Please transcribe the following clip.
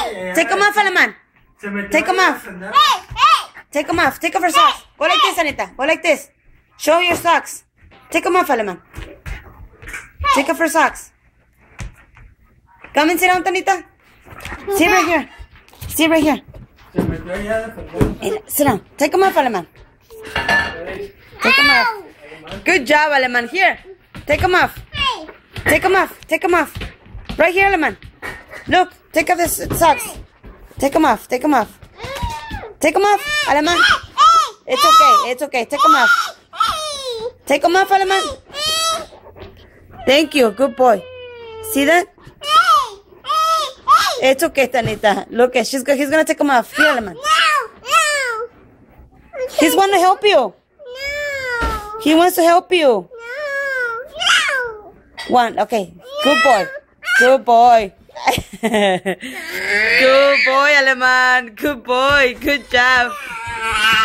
Take them off, Aleman. Take them off. Take them off. Take off her socks. Go like this, Anita. Go like this. Show your socks. Take them off, Aleman. Take off her socks. Come and sit down, Anita. Sit right here. Sit right here. Sit down. Take them off, Aleman. Take them off. Good job, Aleman. Here. Take them off. Take them off. Take them off. Right here, Aleman. Look. Take off the socks. Take them off. Take them off. Take them off, Aleman. It's okay. It's okay. Take them off. Take them off, Aleman. Thank you. Good boy. See that? It's okay, Tanita. Look, he's gonna take them off. Here, Aleman. He's want to help you. He wants to help you. One. Okay. Good boy. Good boy. Good boy, Aleman. Good boy. Good job.